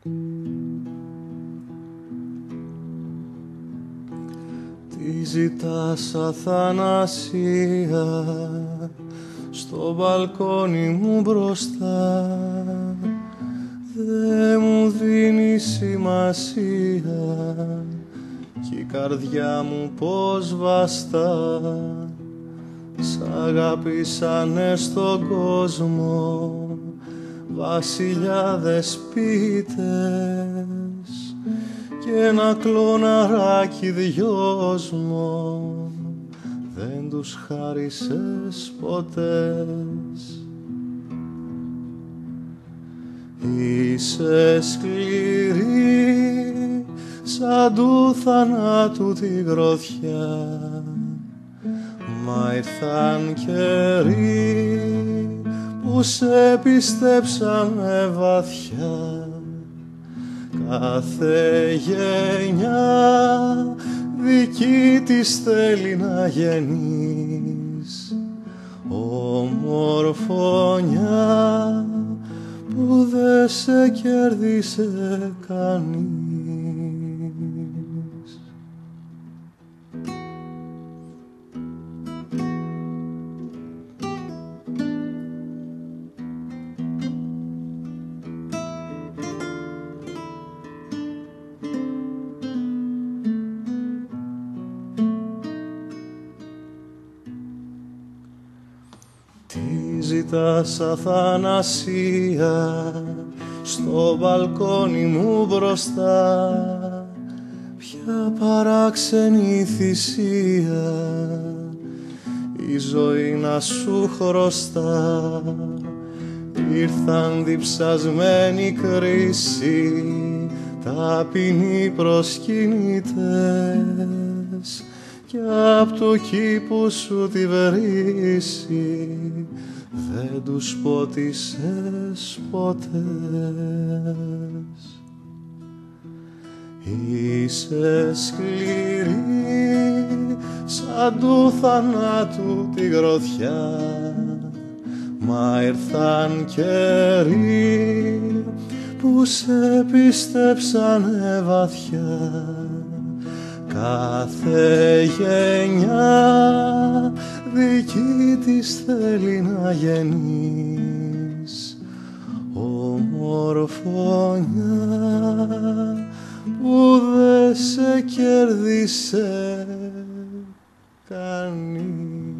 Τι ζητάς Αθανασία στο μπαλκόνι μου μπροστά, δε μου δίνει σημασία κι η καρδιά μου πως βαστά. Σ' αγάπησανε στον κόσμο βασιλιάδες ποιητές και ένα κλωναράκι δυόσμο δεν τους χάρισες ποτέ. Είσαι σκληρή σαν του θανάτου τη γροθιά, μα ήρθαν καιροί που σε πιστέψαμε βαθιά. Κάθε γενιά δική της θέλει να γεννείς ομορφωνιά που δε σε κέρδισε κανείς. Τι ζητάς Αθανασία στο μπαλκόνι μου μπροστά, ποια παράξενη θυσία η ζωή να σου χρωστά. Ήρθαν διψασμένη κρίση ταπεινοί προσκυνητές κι απ' το κήπο σου τη βρύση δεν τους πότισες ποτέ. Είσαι σκληρή σαν του θανάτου τη γροθιά, μα ήρθαν καιροί που σε πιστέψανε βαθιά. Κάθε γενιά δική της θέλει να γεννείς ομορφωνιά που δε σε κέρδισε κανείς.